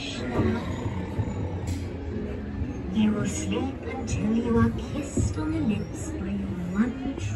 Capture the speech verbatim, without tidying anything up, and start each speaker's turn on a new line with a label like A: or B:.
A: hush now. You will sleep until you are kissed on the lips by